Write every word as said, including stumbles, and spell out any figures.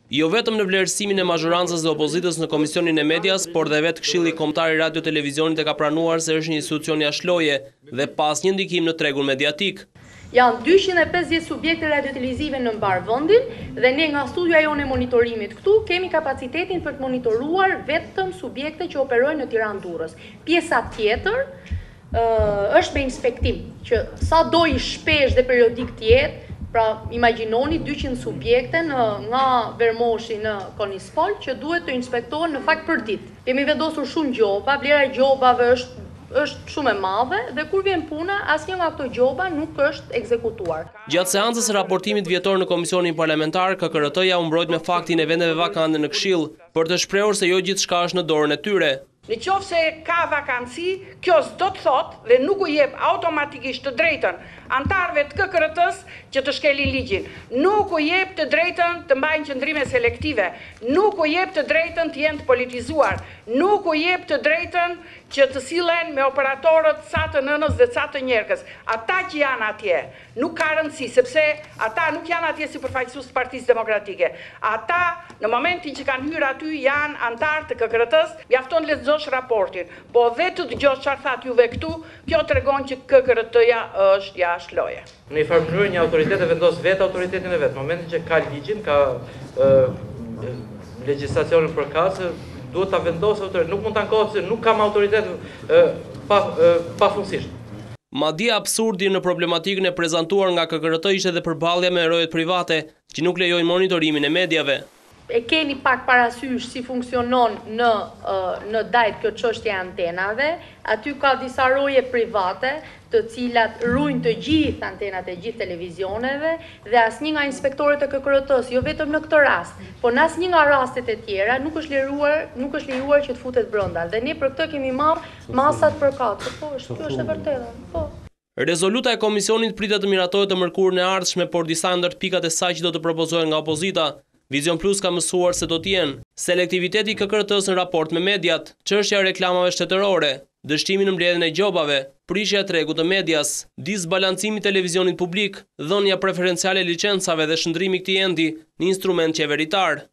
Jo vetëm në vlerësimin e mazhorancës dhe opozitës në Komisionin e Medias, por dhe vetë Këshilli Kombëtar i Radio-Televizionit e ka pranuar se është një institucion jashtëloje dhe pas një ndikim në tregun mediatik. Janë dyqind e pesëdhjetë subjekte radio-televizive në mbar vendin dhe ne nga studioja jonë e monitorimit këtu kemi kapacitetin për të monitoruar vetëm subjekte që operojnë në Tiranë Durrës. Pjesa tjetër uh, është me inspektim, që sa do i shpesh dhe periodik të jetë. Pra, imagjinoni dyqind subjekte në, nga Vermoshi në Konispol që duhet të inspektohen në fakt për ditë. Kemi vendosur shumë gjoba, vlera e gjobave është, është shumë e madhe dhe kur vjen puna, asnjë nga këto gjoba nuk është ekzekutuar. Gjatë seancës së raportimit vjetor në Komisionin Parlamentar, K K R T-ja u mbrojt me faktin e vendeve vakante në Këshill, për të shprehur se jo gjithçka është në dorën e tyre. Në qoftë se ka vakanci, kjo s'do të thotë dhe nuk u jep automatikisht të drejtën antarëve të K K R T-s që të shkelin ligjin. Nuk u jep të drejtën të mbajnë qëndrime selektive, nuk u jep të drejtën të jenë të politizuar, nuk u jep të drejtën që të sillen me operatorët ca të nënës dhe ca të njerëkës. Ata që janë atje, nuk ka rëndësi, sepse ata nuk janë atje si përfaqësues të Partisë Demokratike. Ata, në momentin që kanë hyrë aty, janë antarë të K K R T-s, mjafton lexosh raportin. Po dhe të dëgjosh çfarë thatë juve këtu, kjo tregon që K K R T-ja është jashtëloje. Në një farë mënyrë një autoritet e vendos vetë autoritetin e vet. Në momentin që ka ligjin, ka uh, legjislacionin për kazë, duhet ta vendosë autoritet. Nuk mund ta ankohet se nuk kam autoritet uh, pa uh, pafundësisht. Madje absurdi në problematikën e prezantuar nga K K R T ishte edhe përballja me rojet private që nuk lejojnë monitorimin e mediave. E keni pak parasysh si funksionon në, në dajt kjo çështje e antenave, aty ka disa roje private të cilat ruajnë të gjithë antenat e gjithë televizioneve dhe asnjë nga inspektorët e K K R T-s, jo vetëm në këtë rast, por në asnjë nga rastet e tjera nuk është lejuar, nuk është lejuar që të futet brenda. Dhe ne për këtë kemi marrë masat përkatëse. Po, është, kjo është e vërtetë. Po. Rezoluta e komisionit pritet të miratohet të mërkurën e ardhshme, por disa ndër pikat e saj që do të propozohen nga opozita. Vision Plus ka mësuar se do t'jenë selektiviteti i K K R T-s në raport me mediat, çështja e reklamave shtetërore, dështimi në mbledhjen e gjobave, prishja e tregut të medias, disbalancimi i televizionit publik, dhënia preferenciale licencave dhe shndrimi i këtij endi në instrument qeveritar.